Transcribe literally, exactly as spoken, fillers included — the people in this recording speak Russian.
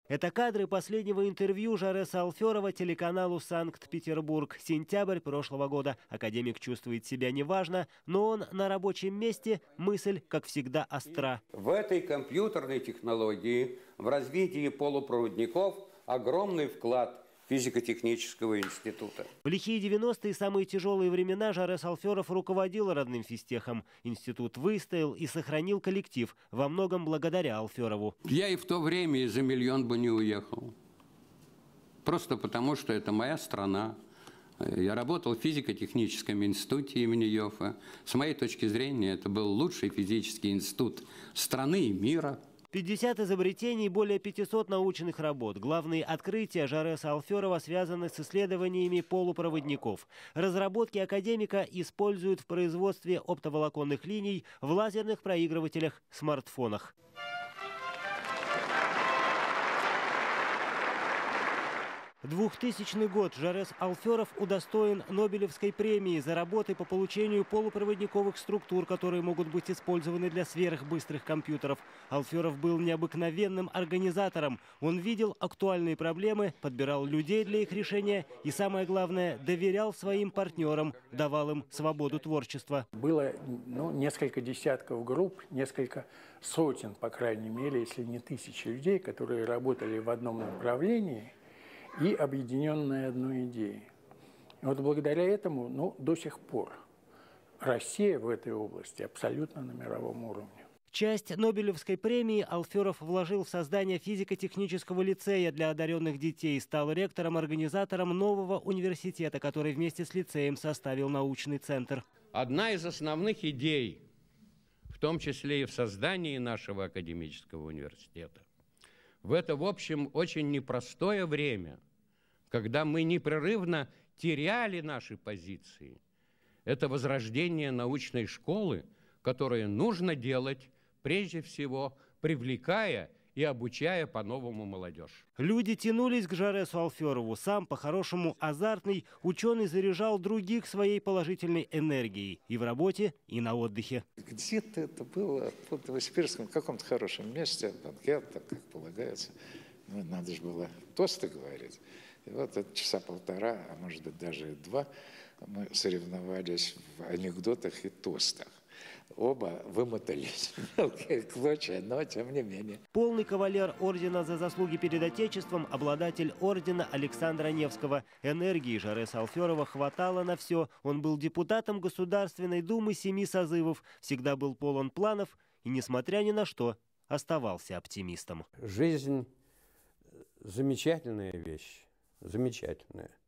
Это кадры последнего интервью Жареса Алферова телеканалу «Санкт-Петербург». Сентябрь прошлого года. Академик чувствует себя неважно, но он на рабочем месте, мысль, как всегда, остра. В этой компьютерной технологии, в развитии полупроводников огромный вклад физико-технического института. В лихие девяностые, самые тяжелые времена, Жарес Алферов руководил родным физтехом. Институт выстоял и сохранил коллектив, во многом благодаря Алферову. Я и в то время и за миллион бы не уехал. Просто потому, что это моя страна. Я работал в физико-техническом институте имени Йоффе. С моей точки зрения, это был лучший физический институт страны и мира. пятьдесят изобретений, более пятисот научных работ. Главные открытия Жареса Алферова связаны с исследованиями полупроводников. Разработки академика используют в производстве оптоволоконных линий, в лазерных проигрывателях, смартфонах. двухтысячный год. Жарес Алферов удостоен Нобелевской премии за работы по получению полупроводниковых структур, которые могут быть использованы для сверхбыстрых компьютеров. Алферов был необыкновенным организатором. Он видел актуальные проблемы, подбирал людей для их решения и, самое главное, доверял своим партнерам, давал им свободу творчества. Было ну, несколько десятков групп, несколько сотен, по крайней мере, если не тысячи людей, которые работали в одном направлении и объединенной одной идеей. И вот благодаря этому, ну, до сих пор Россия в этой области абсолютно на мировом уровне. Часть Нобелевской премии Алферов вложил в создание физико-технического лицея для одаренных детей, стал ректором-организатором нового университета, который вместе с лицеем составил научный центр. Одна из основных идей, в том числе и в создании нашего академического университета, в это, в общем, очень непростое время, когда мы непрерывно теряли наши позиции, это возрождение научной школы, которое нужно делать, прежде всего, привлекая и обучая по-новому молодежь. Люди тянулись к Жаресу Алферову. Сам, по-хорошему азартный, ученый заряжал других своей положительной энергией и в работе, и на отдыхе. Где-то это было под Новосибирском, в каком-то хорошем месте, банкет, так как полагается. Ну, надо же было тосты говорить. И вот это часа полтора, а может быть даже два, мы соревновались в анекдотах и тостах. Оба вымотались в мелкие клочья, но тем не менее. Полный кавалер ордена за заслуги перед Отечеством, обладатель ордена Александра Невского. Энергии Жареса Алферова хватало на все. Он был депутатом Государственной Думы семи созывов, всегда был полон планов и, несмотря ни на что, оставался оптимистом. Жизнь – замечательная вещь, замечательная.